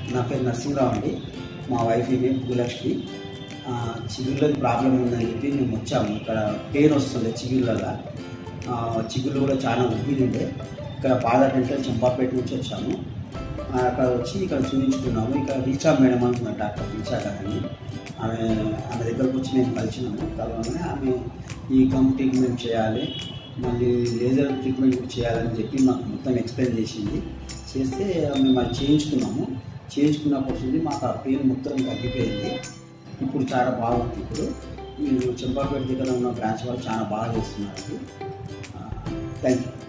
నా పేరు నరసింహరావు అండి. మా వైఫ్ నేమ్ భూలక్ష్మి. చిగుళ్ళది ప్రాబ్లం ఉందని చెప్పి మేము వచ్చాము. ఇక్కడ పెయిన్ వస్తుంది చిగుళ్ళల్లో. చిగుళ్ళు కూడా చాలా ఉబ్బిండే. ఇక్కడ పార్థ డెంటల్ చంపాపేట నుంచి వచ్చాము. అక్కడ వచ్చి ఇక్కడ చూపించుకున్నాము. ఇక్కడ రీచా మేడం అంటున్నారు, డాక్టర్ రీచా గారని. ఆమె దగ్గరకు వచ్చి మేము కలిసినాము. కలవగానే ఆమె ఈ గమ్ ట్రీట్మెంట్ చేయాలి, మళ్ళీ లేజర్ ట్రీట్మెంట్ కూడా చేయాలని చెప్పి మాకు మొత్తం ఎక్స్ప్లెయిన్ చేసింది. చేస్తే మేము అది చేయించుకున్నప్పుడు మాకు ఆ పెయిన్ మొత్తం తగ్గిపోయింది. ఇప్పుడు చాలా బాగుంది. ఇప్పుడు మీరు చంపాపేట దగ్గర ఉన్న బ్రాంచ్ వాళ్ళు చాలా బాగా చేస్తున్నారు. Thank you.